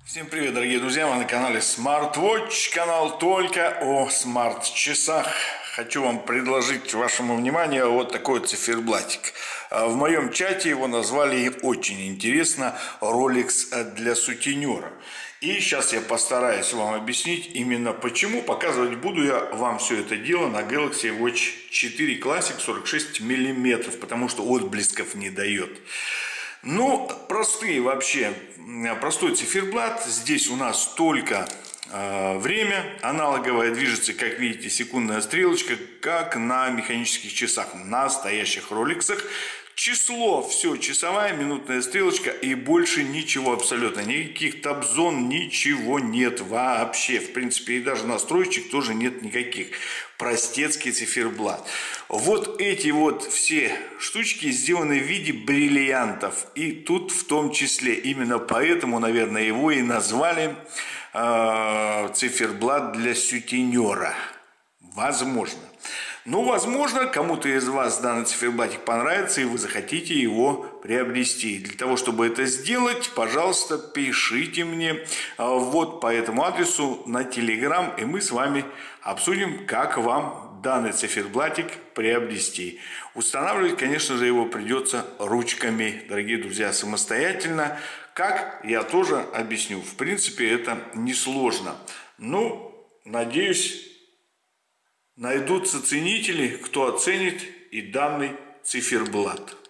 Всем привет, дорогие друзья! Вы на канале SmartWatch, канал только о смарт-часах. Хочу вам предложить вашему вниманию вот такой циферблатик. В моем чате его назвали очень интересно Rolex для сутенера. И сейчас я постараюсь вам объяснить именно почему. Показывать буду я вам все это дело на Galaxy Watch 4 Classic 46 мм, потому что отблесков не дает. Ну, простой циферблат. Здесь у нас только время аналоговое, движется, как видите, секундная стрелочка, как на механических часах, настоящих роликсах. Число, все, часовая, минутная стрелочка и больше ничего абсолютно. Никаких тап-зон, ничего нет вообще. В принципе, и даже настроечек тоже нет никаких. Простецкий циферблат. Вот эти вот все штучки сделаны в виде бриллиантов. И тут в том числе. Именно поэтому, наверное, его и назвали циферблат для сутенера. Возможно. Ну, возможно, кому-то из вас данный циферблатик понравится, и вы захотите его приобрести. Для того, чтобы это сделать, пожалуйста, пишите мне вот по этому адресу на Telegram, и мы с вами обсудим, как вам данный циферблатик приобрести. Устанавливать, конечно же, его придется ручками, дорогие друзья, самостоятельно. Как, я тоже объясню. В принципе, это несложно. Ну, надеюсь, найдутся ценители, кто оценит и данный циферблат.